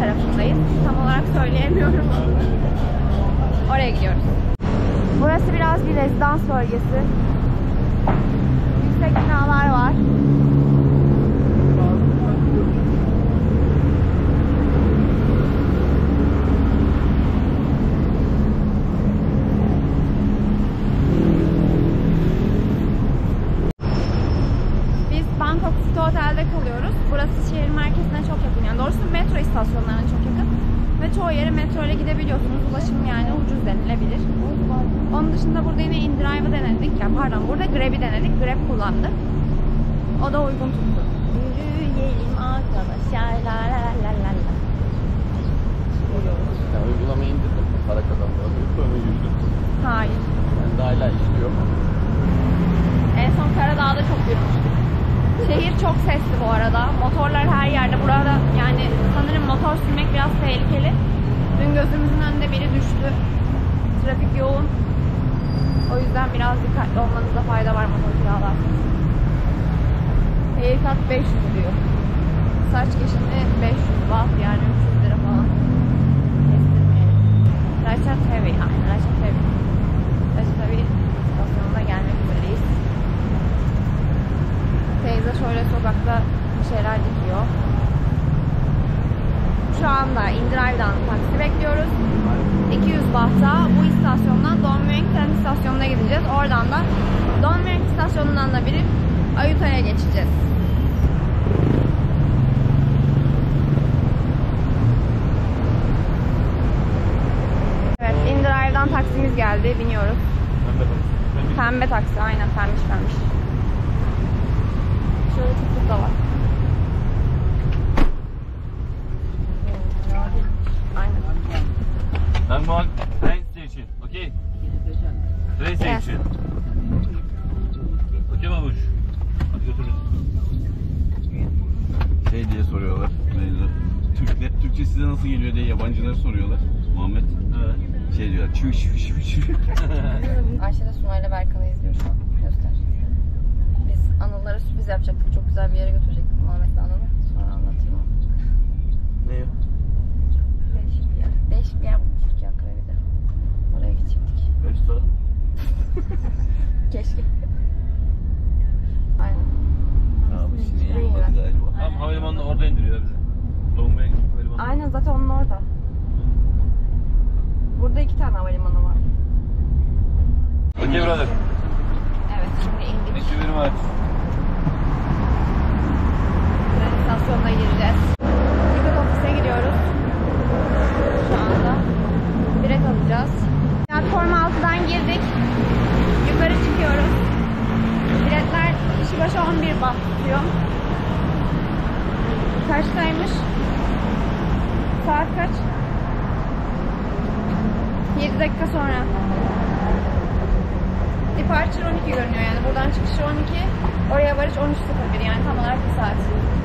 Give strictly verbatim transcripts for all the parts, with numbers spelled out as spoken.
tarafındayız. Tam olarak söyleyemiyorum. Oraya gidiyoruz. Burası biraz bir rezidans bölgesi. Yüksek binalar var. Bangkok City Otel'de kalıyoruz. Burası şehir merkezine çok yakın. Yani doğrusu metro istasyonlarına çok yakın. Ve çoğu yere metro ile gidebiliyorsunuz. Ulaşım yani ucuz denilebilir. Onun dışında burada yine InDrive'ı denedik. Ya pardon, burada Grab'i denedik. Grab kullandık. O da uygun tuttu. Yürüyelim arkadaşlar. La la la la la. Ya uygulamayı indirdim. Para kazanmıyor. Sonra yürüdüm. Hayır. Yani daha hala işliyor. En son Karadağ'da çok yürümüştük. Şehir çok sesli bu arada. Motorlar her yerde. Burada yani sanırım motor sürmek biraz tehlikeli. Dün gözümüzün önünde biri düştü. Trafik yoğun. O yüzden biraz dikkatli olmanızda fayda var motor kiralarsanız. Haircut beş yüz diyor. Saç keşimi beş yüz baht yani üç yüz lira falan. Kestirmeyelim. Raşat Heavy. Aynen Raşat Heavy. Raşat Heavy istasyonuna gelmek üzereyiz. Teyze şöyle sokakta bir şeyler dikiyor. Şu anda InDrive'dan taksi bekliyoruz. iki yüz bahta bu istasyondan Don Mueang tren istasyonuna gideceğiz. Oradan da Don Mueang istasyonundan da binip Ayutthaya geçeceğiz. Evet, InDrive'dan taksimiz geldi. Biniyoruz. Pembe taksi. Pembe taksi, aynen pembiş pembiş. Şöyle tıklık da var. Aynen. Bangkok train station, okay? Train station. Okay babuş. Hadi götürürüz. Şey diye soruyorlar. Türkler, Türkçe size nasıl geliyor diye yabancıları soruyorlar. Muhammed. Evet. Şey diyorlar. Çüş çüş çüş. Ayşe de Suna ile Berkan'ı izliyor şu an. Göster. Biz Anıllara sürpriz yapacaktık. Çok güzel bir yere götürecektik Muhammed'le Anıl'ı. Sonra anlatırım. Ne ya? Değişik bir yer. Değişik bir yer bulmuştuk ya Krabi'de. Oraya gidecektik. Restoran. Keşke. Aynen. Abi sineği yolladı galiba. Tam havalimanında orada indiriyor bizi. Don Mueang havalimanı. Aynen zaten onun orada. Burada iki tane havalimanı var. Okay brother. Evet şimdi indik. Thank you very much. Tren istasyonuna gireceğiz. Ticket ofise gidiyoruz. Şu anda bilet alacağız. Platform altıdan girdik. Yukarı çıkıyoruz. Biletler kişi başı on bir baht tutuyor. Kaçtaymış? Saat kaç? yedi dakika sonra. Departure on iki görünüyor yani. Buradan çıkışı on iki. Oraya varış on üç sıfır bir yani tam olarak bir saat.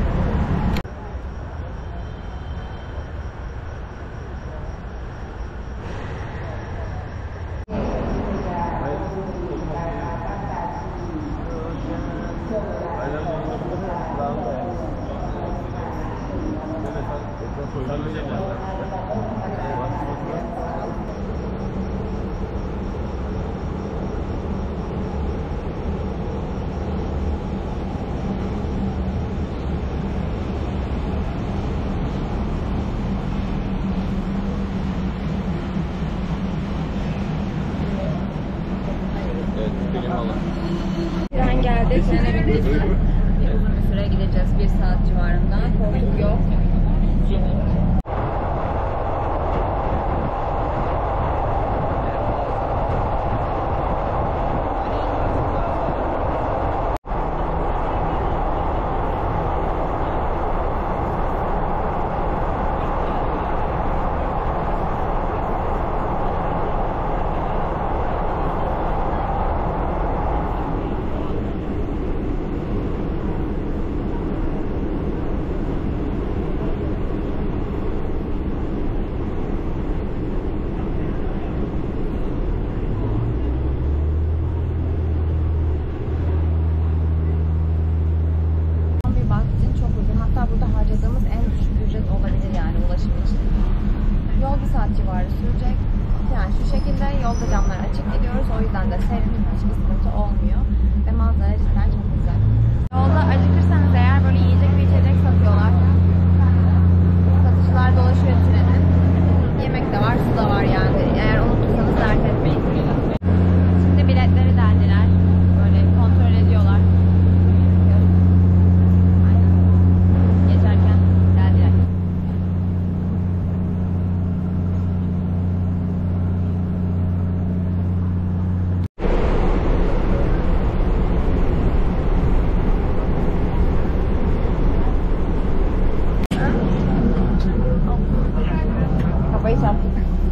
Tren geldi, trene bindik. Uzun bir süre gideceğiz, bir saat civarında. Koltuk yok. saat civarı sürecek. Yani şu şekilde yolda camlar açık gidiyoruz. O yüzden de serin, hiçbir sıkıntı olmuyor. Ve manzara cidden çok güzel. Yolda acıkırsanız eğer böyle yiyecek bir içecek satıyorlar. Satıcılar dolaşıyor trenin. Yemek de var, su da var yani. Eğer unutursanız dert etmeyin. Şimdi biletleri deldiler. Böyle kontrol ediyorlar. Aynen. Geçerken deldiler. Kafayı çarptım.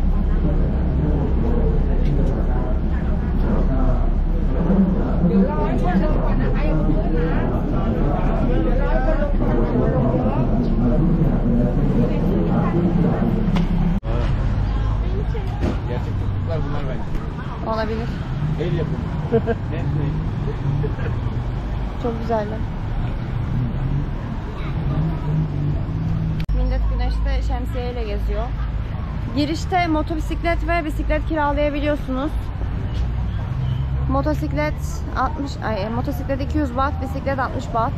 Gerçek çocuklar bunlar bence. Olabilir. El yapımı. Handmade. Çok güzeller. Millet güneşte şemsiyeyle geziyor. Girişte motosiklet ve bisiklet kiralayabiliyorsunuz. Motosiklet altmış, ay motosiklet iki yüz baht, bisiklet altmış baht.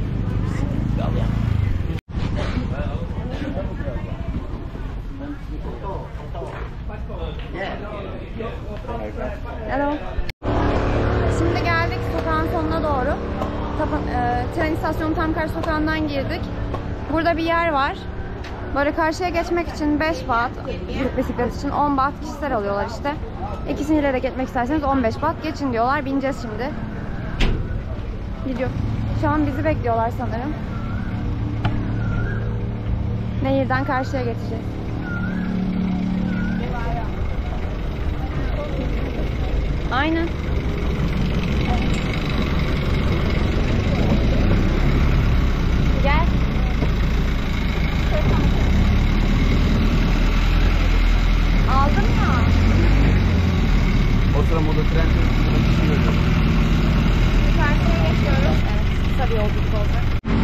Hello. Şimdi geldik sokağın sonuna doğru. Tapan, e, tren istasyonu tam karşı sokağından girdik. Burada bir yer var. Böyle karşıya geçmek için beş baht, bisiklet için on baht kişisel alıyorlar işte. İkisiyle de geçmek isterseniz on beş baht. Geçin diyorlar. Bineceğiz şimdi. Gidiyor. Şu an bizi bekliyorlar sanırım. Nehirden karşıya geçeceğiz. Aynen. Gel. Aldım ya. O sıra moda tren çalışmalarını düşünüyorum. Karşıya geçiyoruz. Evet, kısa bir yolculuk olacak.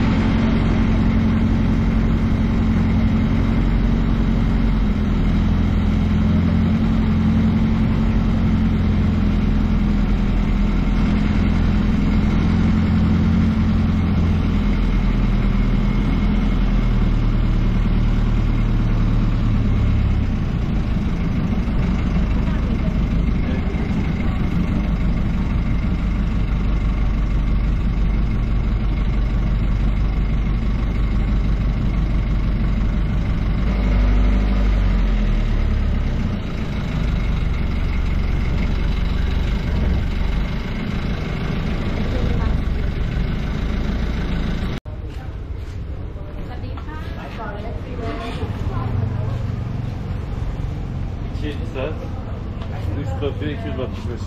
iki saat, üç kapıya iki yüz baht tutmuş.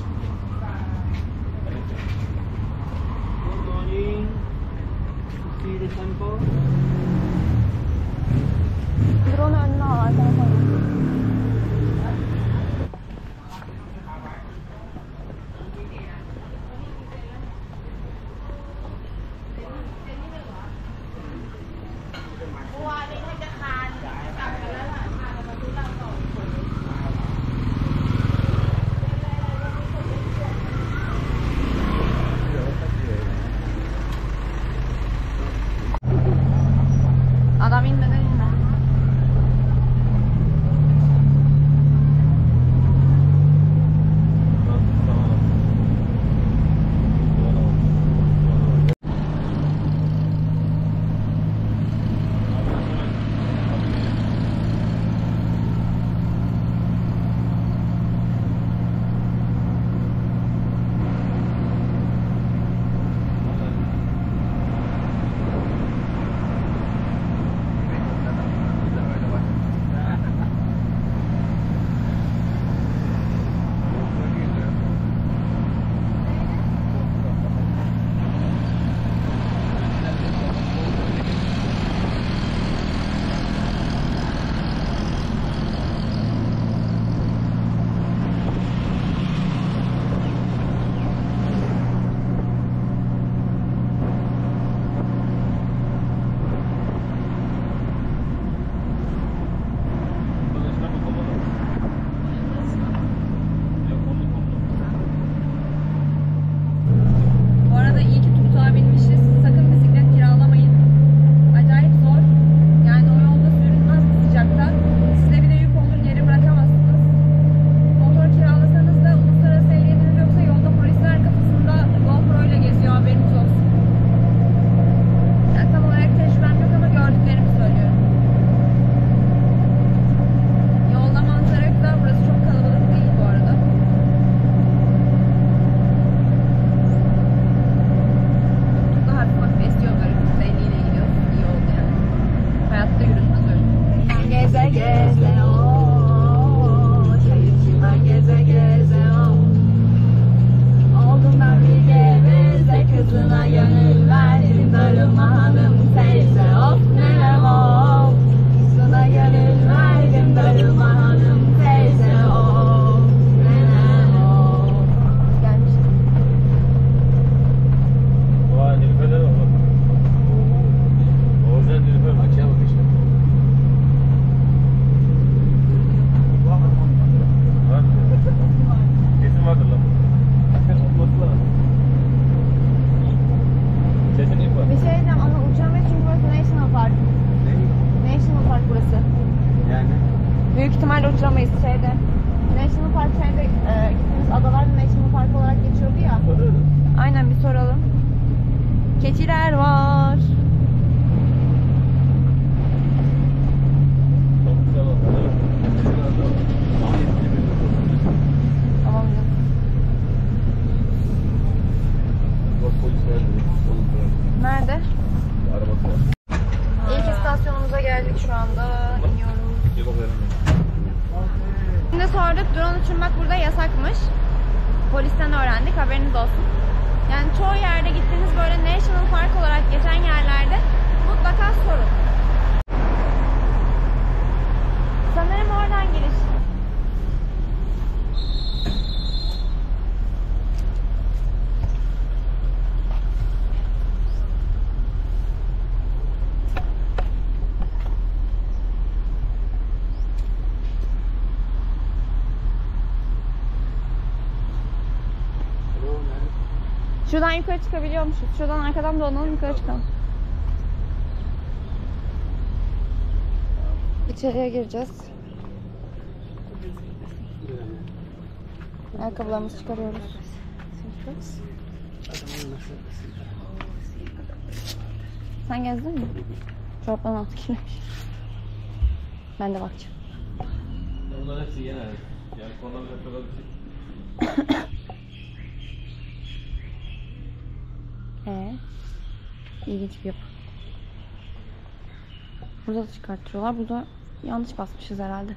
Good morning. See the temple. Drone'u önüne al arkana koyma. Adam inmeden inme. Büyük ihtimalle uçuramayız şeyde. National Park şeyde e, gittiğimiz adalar National Park olarak geçiyordu ya. Aynen, bir soralım. Keçiler var. Çok güzel oldu. Tamam canım. Bak polis var. Nerede? Arabası var. İlk istasyonumuza geldik şu anda. İniyoruz. Gel bakalım. Şimdi sorduk, drone uçurmak burada yasakmış. Polisten öğrendik, haberiniz olsun. Yani çoğu yerde gittiğiniz böyle National Park olarak geçen yerlerde mutlaka sorun. Sanırım oradan giriş. Şuradan yukarı çıkabiliyormuşuz. Şuradan arkadan dolanalım, yukarı çıkalım. İçeriye gireceğiz. Ayakkabılarımızı çıkarıyoruz. Sen gezdin mi? Çorapların altı kiloymuş. Ben de bakacağım. Bunların hepsi genel. Yani konuda kadar bir şey. Ee, ilginç bir yapı. Burada da çıkartıyorlar. Burada yanlış basmışız herhalde.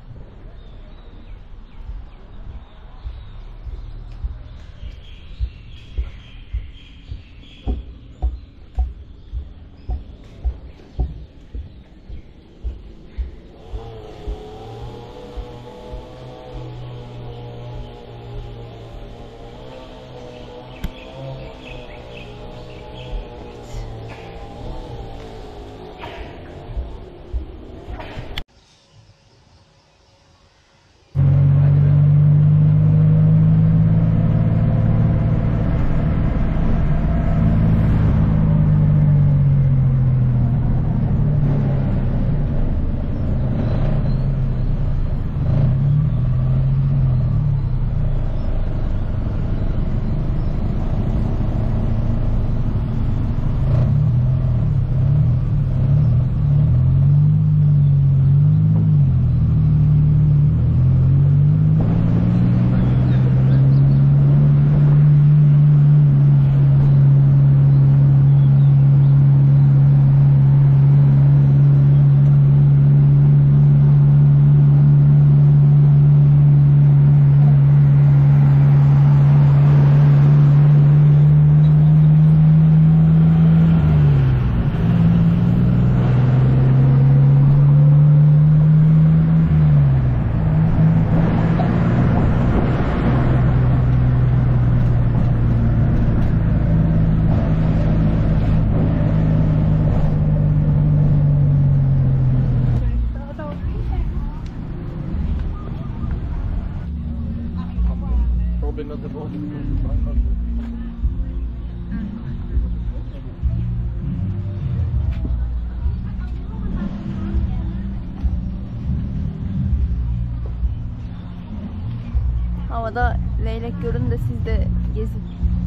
Havada leylek görün de siz de gezin.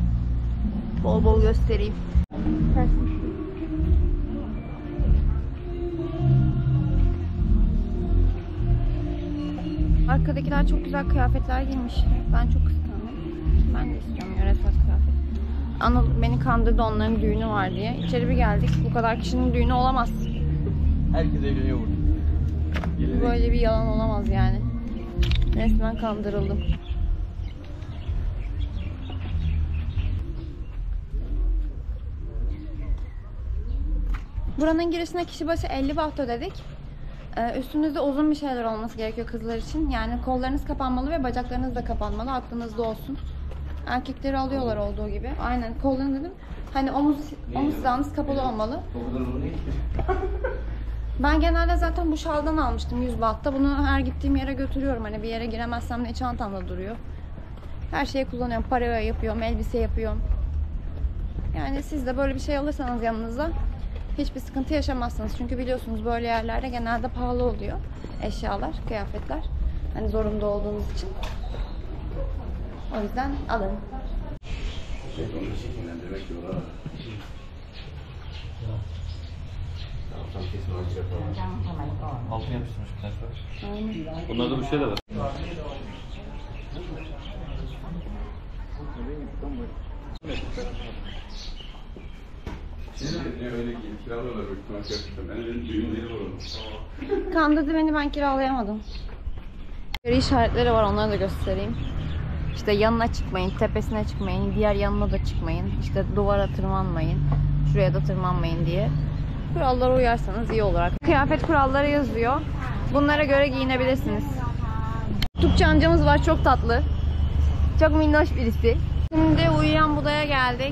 Bol bol göstereyim. Arkadakiler çok güzel kıyafetler giymiş. Ben çok kıskandım. Ben de istiyorum yöresel kıyafet. Anıl beni kandırdı, onların düğünü var diye. İçeri bir geldik. Bu kadar kişinin düğünü olamaz. Herkes evleniyor burada. Gelenek. Böyle bir yalan olamaz yani. Resmen kandırıldım. Buranın girişine kişi başı elli baht ödedik. Ee, üstünüzde uzun bir şeyler olması gerekiyor kızlar için. Yani kollarınız kapanmalı ve bacaklarınız da kapanmalı. Aklınızda olsun. Erkekleri alıyorlar olduğu gibi. Aynen, kollarını dedim. Hani omuz omuz hizanız kapalı olmalı. Ben genelde zaten bu şaldan almıştım yüz bahtta. Bunu her gittiğim yere götürüyorum. Hani bir yere giremezsem de çantamda duruyor. Her şeyi kullanıyorum. Paraya yapıyorum, elbise yapıyorum. Yani siz de böyle bir şey alırsanız yanınıza hiçbir sıkıntı yaşamazsınız. Çünkü biliyorsunuz böyle yerlerde genelde pahalı oluyor eşyalar, kıyafetler. Hani zorunda olduğunuz için. O yüzden alın. Şey, onu da şekillendirmek diyorlar. Tam kesin önce yapalım. Altın yapıştırmış bir tane. Aynen. Bunlarda bir şey de var. Şimdi öyle kiralıyorlar büyük ihtimalle gerçekten. Ben de düğünleri var onun. Kandırdı beni, ben kiralayamadım. Böyle işaretleri var, onları da göstereyim. İşte yanına çıkmayın, tepesine çıkmayın, diğer yanına da çıkmayın. İşte duvara tırmanmayın, şuraya da tırmanmayın diye. Kurallara uyarsanız iyi olur. Kıyafet kuralları yazıyor. Bunlara göre giyinebilirsiniz. Türkçe amcamız var, çok tatlı. Çok minnoş birisi. Şimdi uyuyan Buda'ya geldik.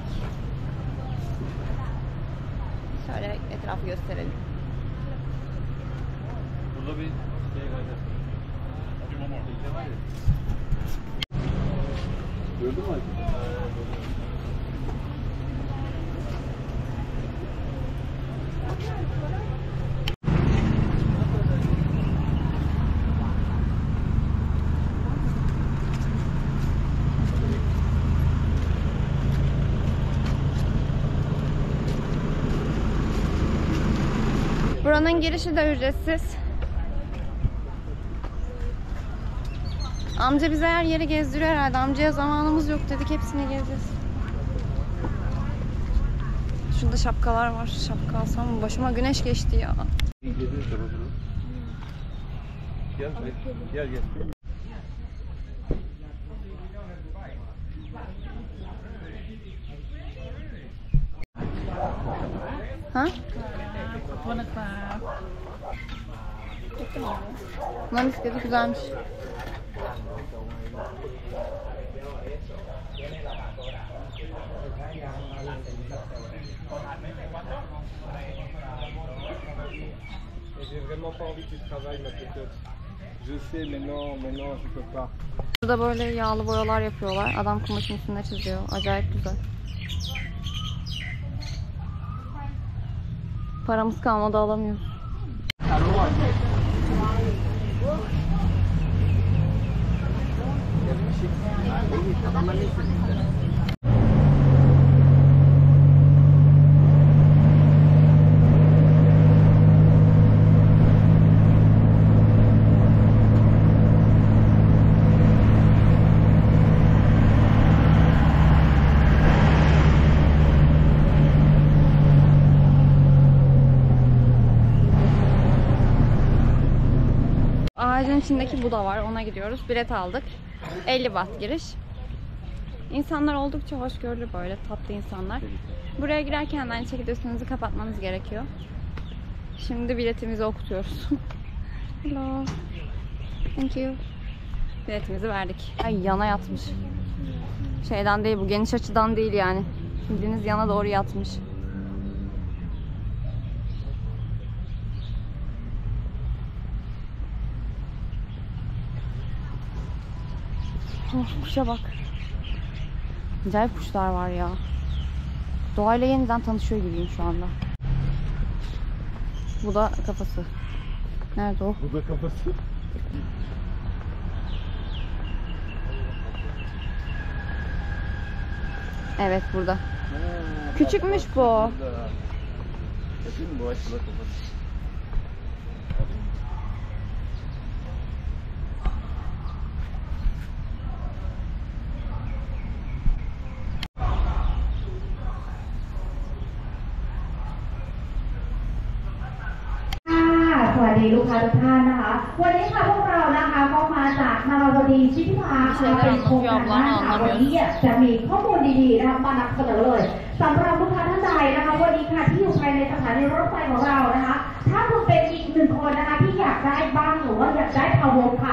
Şöyle etrafı gösterelim. Burada bir şey var. Gördün mü? Buranın girişi de ücretsiz. Amca bize her yeri gezdiriyor herhalde. Amcaya zamanımız yok dedik, hepsini gezeceğiz. Şurada şapkalar var. Şapka alsam mı? Başıma güneş geçti ya. Gel gel gel. Ha? Bunların bisikleti güzelmiş. J'ai vraiment pas envie que tu travailles ma cocotte. Je sais mais non, mais non, je peux pas. Burada böyle yağlı boyalar yapıyorlar. Adam kumaşın üstünde çiziyor. Acayip güzel. Paramız kalmadı, alamıyoruz. Ağacın içindeki Buda var, ona gidiyoruz. Bilet aldık. elli baht giriş. İnsanlar oldukça hoşgörülü, böyle tatlı insanlar. Buraya girerken de aynı şekilde üstünüzü kapatmanız gerekiyor. Şimdi biletimizi okutuyoruz. Hello. Thank you. Biletimizi verdik. Ay, yana yatmış. Şeyden değil bu, geniş açıdan değil yani. Bildiğiniz yana doğru yatmış. Oh, kuşa bak. Acayip kuşlar var ya. Doğayla yeniden tanışıyor gibiyim şu anda. Bu da kafası. Nerede o? Bu da kafası. Evet, burada. Küçükmüş bu. Bu açıda kafası. สวัสดีลูกค้าทุกท่านนะคะวันนี้ค่ะพวกเรานะคะก็มาจากนาราวดีชิพิพาค่ะเป็นโครงการนะคะวันนี้จะมีข้อมูลดีๆนะคะมานำเสนอเลยสำหรับลูกค้าท่านใดนะคะวันนี้ค่ะที่อยู่ภายในสถานีรถไฟของเรานะคะถ้าคุณเป็นอีกหนึ่งคนนะคะที่อยากได้บ้างหรือว่าอยากได้พาวเวอร์ค่ะ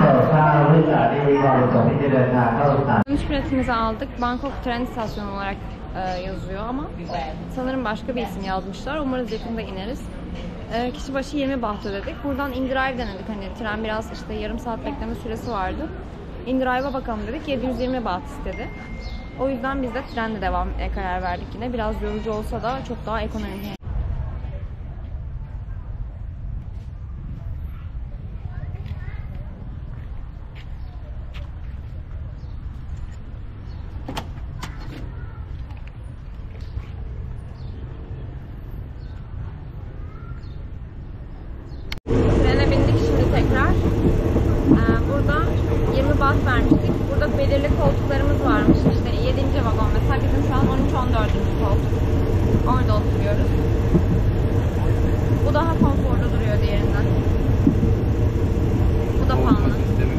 Dönüş biletimizi aldık. Bangkok tren istasyonu olarak e, yazıyor ama sanırım başka bir isim yazmışlar. Umarız yakında ineriz. E, kişi başı yirmi baht ödedik. Buradan InDrive denedik. Hani tren biraz işte yarım saat bekleme süresi vardı. InDrive'a bakalım dedik. yedi yüz yirmi baht istedi. O yüzden biz de trenle devam e, karar verdik yine. Biraz yorucu olsa da çok daha ekonomik. belirli koltuklarımız varmış. İşte yedinci vagon mesela bizim şu an on üç on dördüncü koltuk. Orada oturuyoruz. Bu daha konforlu duruyor diğerinden. Bu da pahalı.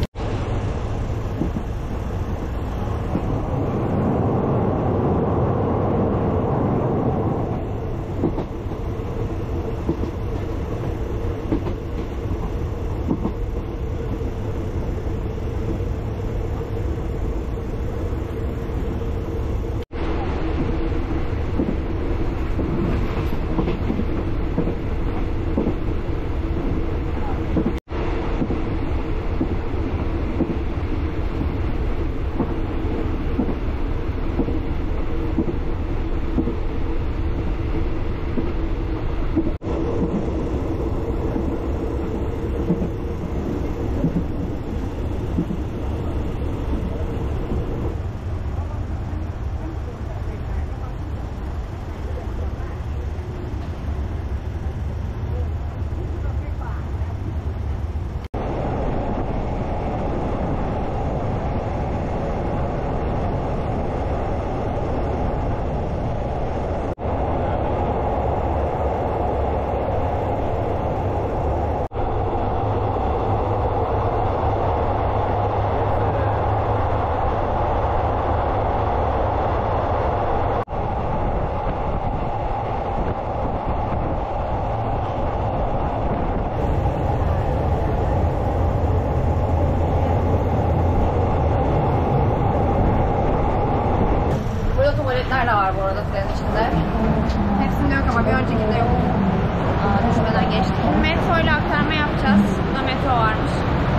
Tuvaletler de var bu arada tren içinde. Hepsinde yok ama bir öncekinde yok. Aa, düşmeden geçtik. Metro ile aktarma yapacağız. Burada metro varmış.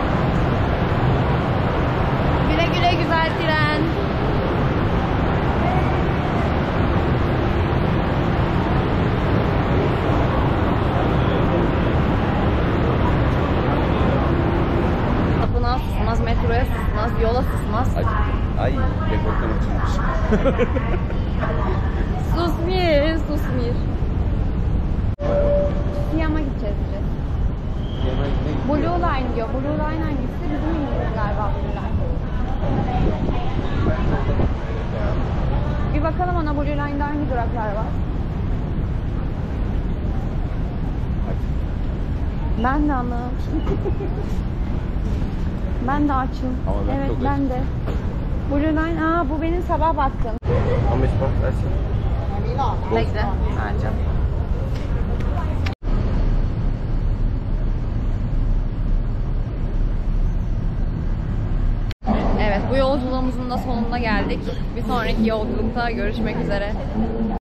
Güle güle güzel tren. Kapına sısmaz, metroya sısmaz, yola sısmaz. Ay, ay rekorttan açılmış. Susmir, susmir. Siyama gideceğiz biz. Blue Line diyor. Blue Line hangisi? Bizim İngiliz galiba Blue Line. Bir bakalım ona Blue Line'da hangi duraklar var? Ben de anladım. Ben de açım. Ama ben evet çok ben açım. de. Blue Line, aa bu benim sabah baktım. on beş bak versin. Bekle, vereceğim. Evet, bu yolculuğumuzun da sonuna geldik. Bir sonraki yolculukta görüşmek üzere.